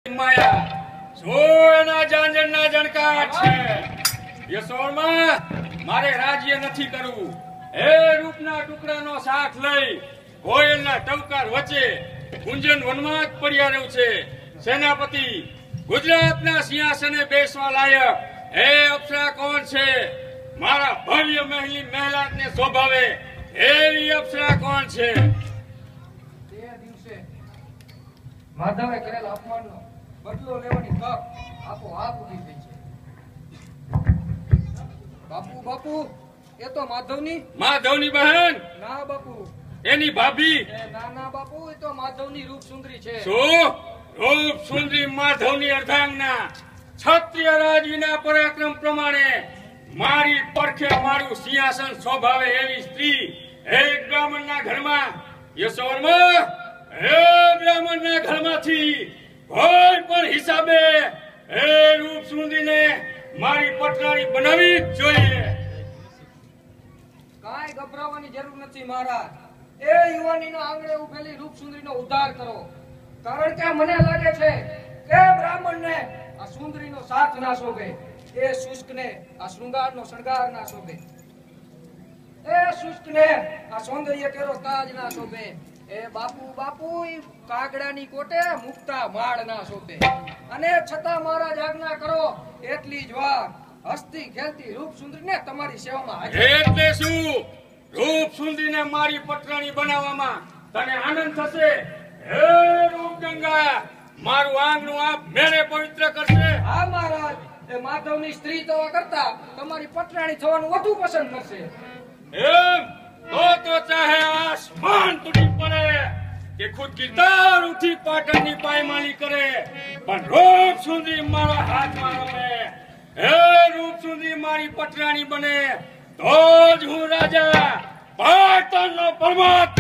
માયા સોના જાંજરના જણકાટ છે યસોરમાં મારે રાજ્ય નથી કરવું હે રૂપના ટુકડાનો સાથ લઈ કોયલના ટવકાર વચ્ચે ગુંજન વનમાં જ પડ્યા રહ્યું છે સેનાપતિ ગુજરાતના સિંહાસને બેસવા લાયક હે અપ્સરા કોણ છે મારા ભવ્ય મહેલી મહેલાતને શોભાવે એવી અપ્સરા કોણ છે તે દિવસે માધવે કરેલ અપમાનનો બદલો લેવાની તક આપોઆપ ઊભી થઈ છે બાપુ બાપુ એ તો માધવની બહેન ના બાપુ એની ભાભી ના ના બાપુ એ તો માધવની રૂપ સુંદરી છે શું રૂપ સુંદરી માધવની અર્ધાંગના ક્ષત્રિય રાજવીના પરાક્રમ પ્રમાણે મારી પડખે મારું સિંહાસન શોભાવે એવી સ્ત્રી હે બ્રાહ્મણના ઘરમાં યશોવર્મા હે બ્રાહ્મણના ઘરમાંથી કોઈ પણ હિસાબે હે રૂપ સુંદરીને મારી પટરાણી બનાવી જ જોઈએ કાંઈ ગભરાવાની જરૂર નથી મહારાજ એ યુવાનીના આંગણે ઉભેલી રૂપ સુંદરીનો ઉદ્ધાર કરો કારણ કે મને લાગે છે કે બ્રાહ્મણને આ સુંદરીનો સાથ ના શોભે એ શુષ્કને આ શૃંગારનો શણગાર ના શોભે એ શુષ્કને આ સૌંદર્ય કેરો તાજ ના શોભે એ બાપુ બાપુ કાગડાની કોટે મુક્તા માળ ના શોભે અને છતાં મહારાજ આજ્ઞા કરો એટલી જ વાર હસતી ખેલતી રૂપ સુંદરીને તમારી સેવામાં હાજર એટલે શું રૂપ સુંદરીને મારી પટરાણી બનાવવામાં તને આનંદ થશે હે રૂપ ગંગા મારું આંગણું આપ મેરે પવિત્ર કરશે હા મહારાજ એ માધવની સ્ત્રી થવા કરતા તમારી પટરાણી થવાનું વધુ પસંદ કરશે એમ તો ચાહે આસમાન તૂટી પડે કે ખુદ ગિરધાર ઉઠી પાટણની પાયમાલી કરે પણ રૂપ સુંદરી મારા હાથમાં રમે હે રૂપ સુંદરી મારી પટરાણી બને તો જ હું રાજા પાટણનો પરમાત્મા